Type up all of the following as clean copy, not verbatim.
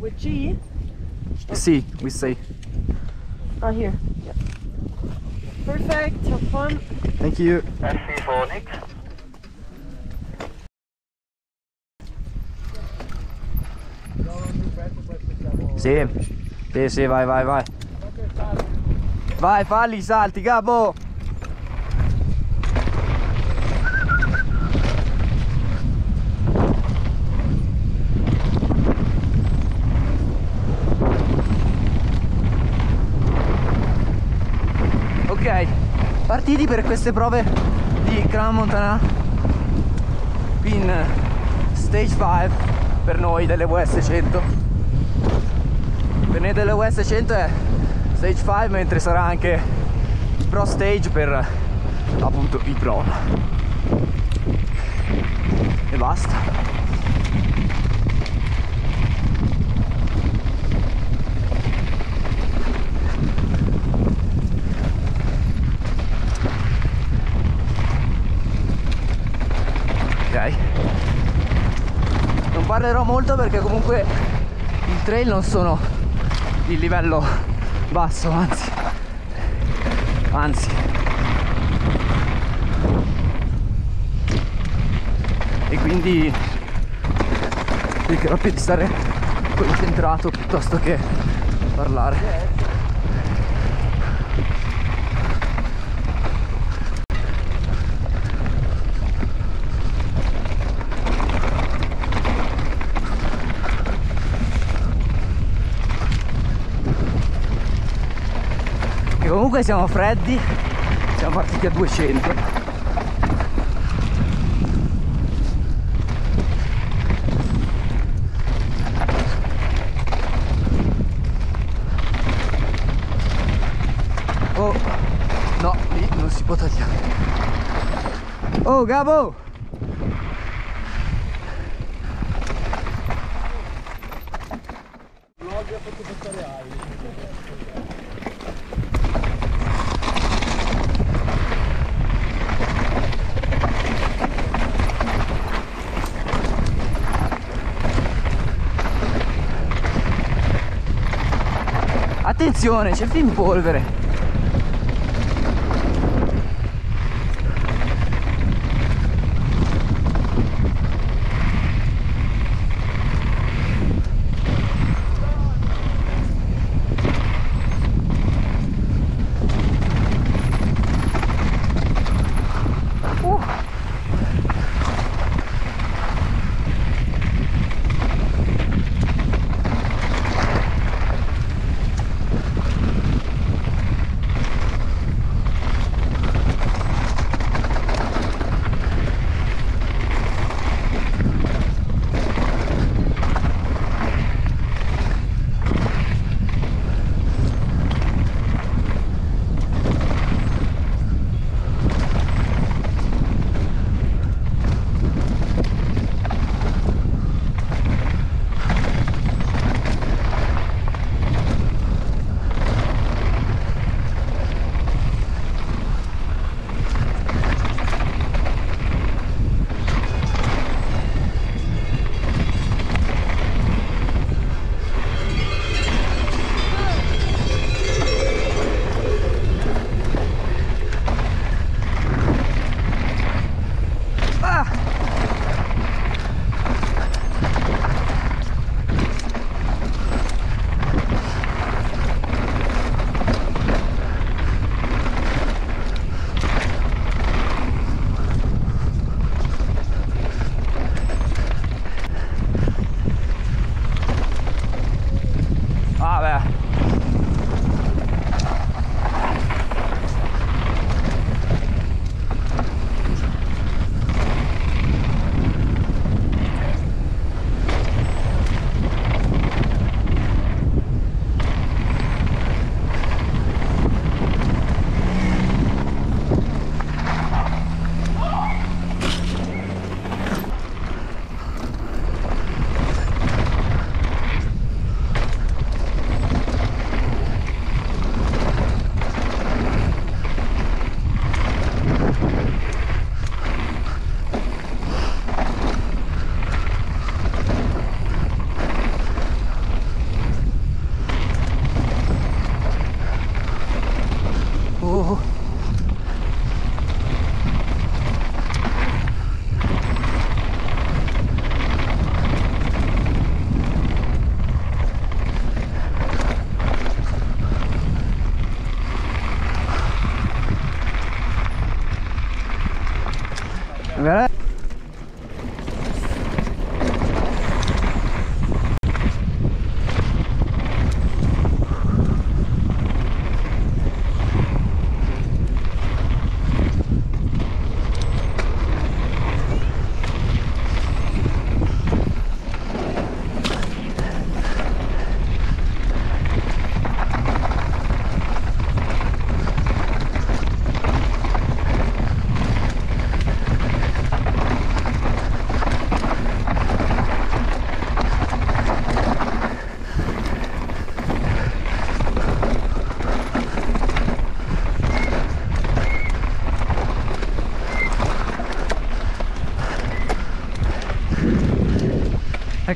With G? C, we say. Ah, here. Yeah. Perfect. Have fun. Thank you. SC4 Nix. Sì, sì, sì, vai, vai, vai. Vai, falli i salti, Gabo! Ok, partiti per queste prove di Gran Montana in Stage 5 per noi delle WS 100. Per noi delle WS 100 è Stage 5, mentre sarà anche Pro Stage per appunto i Pro. E basta. Non parlerò molto perché comunque i trail non sono di livello basso, anzi e quindi cercherò più di stare concentrato piuttosto che parlare. E comunque siamo freddi, siamo partiti a 200. Oh, no, lì non si può tagliare. Oh, Gabo! Attenzione, c'è il film polvere.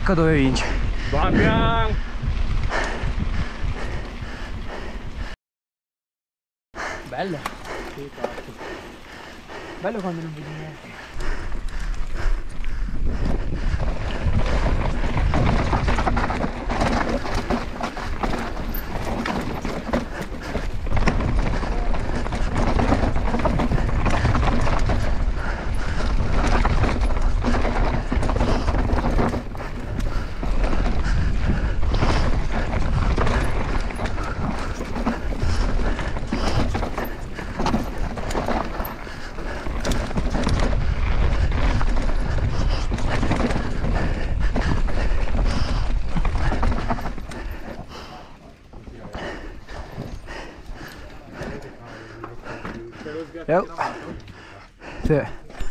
attacca dove vince. Fabian! Bello. Sì, cazzo. Bello quando non vedi niente. Yo. Sì.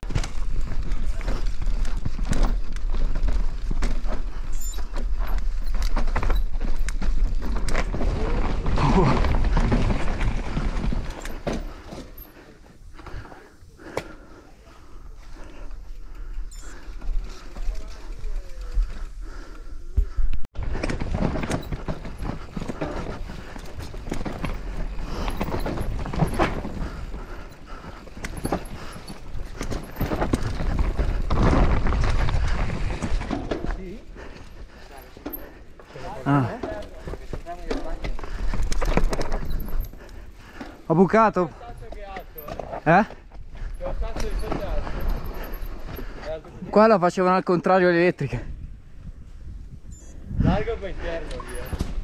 Ah. Ho bucato. Qua la facevano al contrario le elettriche. Largo poi interno via.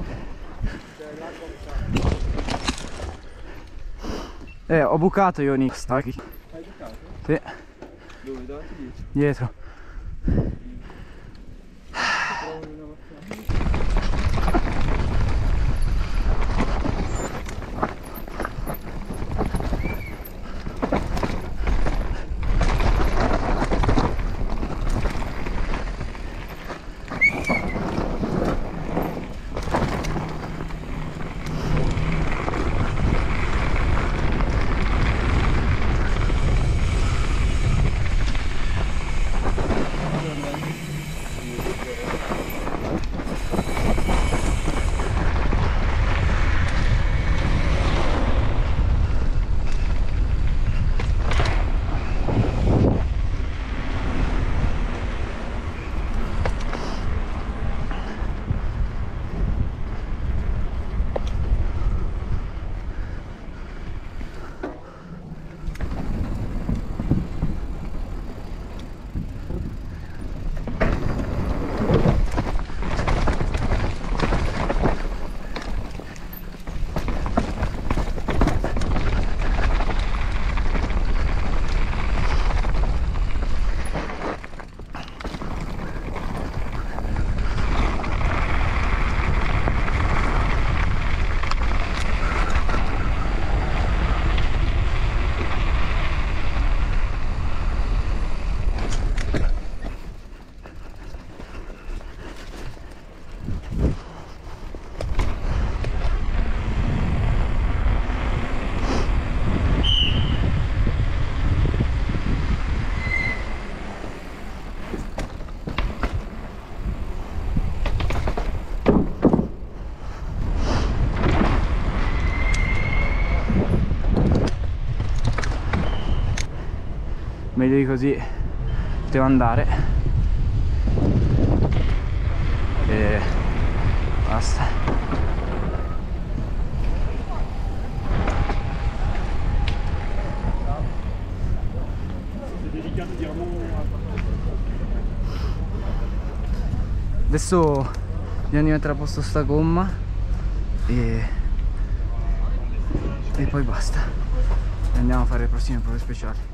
Ho bucato io, Nick. Stacchi. Hai bucato? Sì. Dove? Davanti dietro? Dietro. Meglio di così devo andare e basta. Adesso bisogna mettere a posto sta gomma e poi basta, e andiamo a fare le prossime prove speciali.